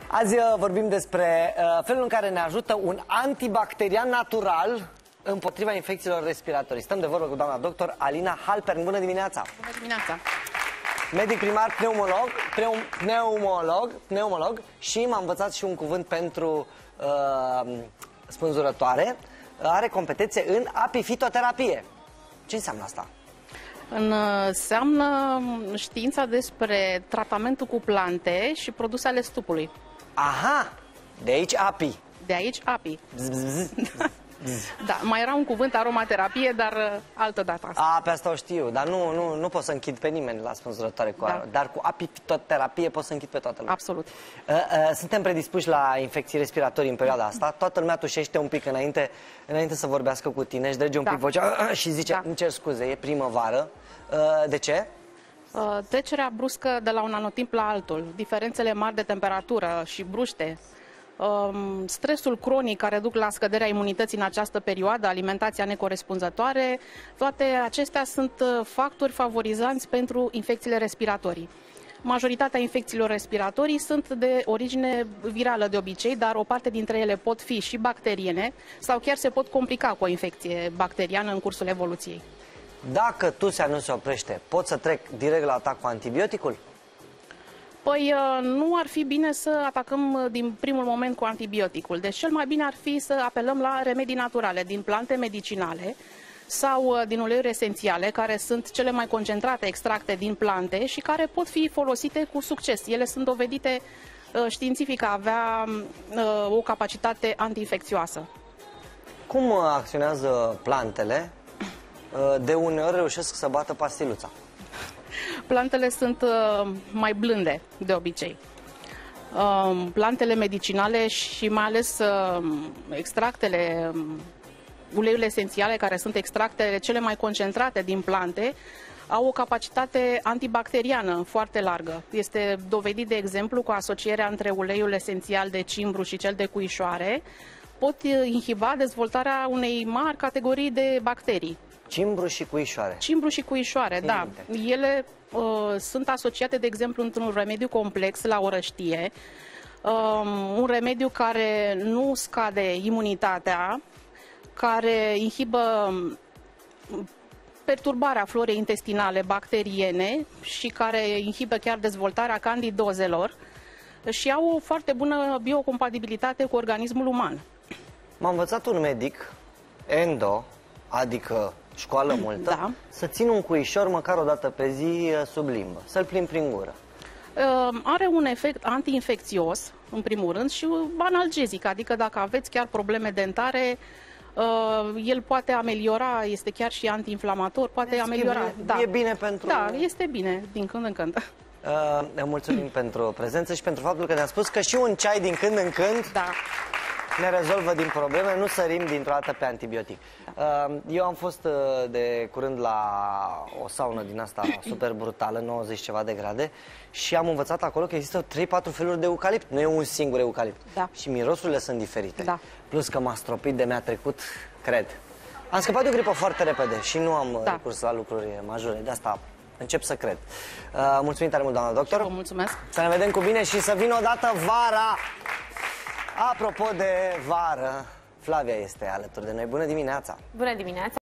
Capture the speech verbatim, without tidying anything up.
Azi vorbim despre uh, felul în care ne ajută un antibacterian natural împotriva infecțiilor respiratorii. Stăm de vorbă cu doamna doctor Alina Halpern. Bună dimineața! Bună dimineața! Medic primar, pneumolog, pneumolog, pneumolog și m-a învățat și un cuvânt pentru uh, spânzurătoare. Are competențe în apifitoterapie. Ce înseamnă asta? Înseamnă știința despre tratamentul cu plante și produse ale stupului. Aha! De aici api. De aici api. Bzz, bzz, bzz. Da, mai era un cuvânt, aromaterapie, dar uh, altă dată. A, pe asta o știu, dar nu, nu, nu pot să închid pe nimeni la spânzurătoare cu Da. Dar cu apifitoterapie pot să închid pe toată lumea. Absolut. Uh, uh, suntem predispuși la infecții respiratorii în perioada asta. Toată lumea tușește un pic înainte, înainte să vorbească cu tine, își drege un Da. pic vocea uh, și zice, Da. îmi cer scuze, e primăvară. Uh, de ce? Uh, Trecerea bruscă de la un anotimp la altul, diferențele mari de temperatură și bruște, um, stresul cronic care duc la scăderea imunității în această perioadă, alimentația necorespunzătoare, toate acestea sunt uh, factori favorizanți pentru infecțiile respiratorii. Majoritatea infecțiilor respiratorii sunt de origine virală de obicei, dar o parte dintre ele pot fi și bacteriene sau chiar se pot complica cu o infecție bacteriană în cursul evoluției. Dacă tusea nu se oprește, pot să trec direct la atac cu antibioticul? Păi nu ar fi bine să atacăm din primul moment cu antibioticul. Deci cel mai bine ar fi să apelăm la remedii naturale, din plante medicinale sau din uleiuri esențiale, care sunt cele mai concentrate extracte din plante și care pot fi folosite cu succes. Ele sunt dovedite științific a avea o capacitate antiinfecțioasă. Cum acționează plantele? De uneori reușesc să bată pastiluța. Plantele sunt mai blânde de obicei. Plantele medicinale și mai ales extractele, uleiurile esențiale, care sunt extractele cele mai concentrate din plante, au o capacitate antibacteriană foarte largă. Este dovedit, de exemplu, cu asocierea între uleiul esențial de cimbru și cel de cuișoare, pot inhiba dezvoltarea unei mari categorii de bacterii. Cimbru și cuișoare. Cimbru și cuișoare, Țin da. minte. Ele uh, sunt asociate, de exemplu, într-un remediu complex la o răștie, um, un remediu care nu scade imunitatea, care inhibă perturbarea florei intestinale bacteriene și care inhibă chiar dezvoltarea candidozelor și au o foarte bună biocompatibilitate cu organismul uman. M-a învățat un medic, endo, adică școală multă, Da. să țin un cuișor măcar o dată pe zi sub limbă, să-l plimb prin gură. Uh, Are un efect antiinfecțios, în primul rând, și analgezic, adică dacă aveți chiar probleme dentare, uh, el poate ameliora, este chiar și antiinflamator, poate Deci ameliora. E, Da. e bine pentru... Da, este bine, din când în când. Uh, ne mulțumim pentru prezență și pentru faptul că ne-a spus că și un ceai din când în când Da. ne rezolvă din probleme, nu sărim dintr-o dată pe antibiotic. Uh, eu am fost uh, de curând la o saună din asta super brutală, nouăzeci ceva de grade, și am învățat acolo că există trei patru feluri de eucalipt, nu e un singur eucalipt. Da. Și mirosurile sunt diferite. Da. Plus că m-a stropit de mi-a trecut, cred. Am scăpat de o gripă foarte repede și nu am Da. recurs la lucruri majore, de asta încep să cred. Uh, mulțumim tare mult, doamna doctor. Vă mulțumesc. Să ne vedem cu bine și să vină odată vara. Apropo de vară, Flavia este alături de noi. Bună dimineața! Bună dimineața!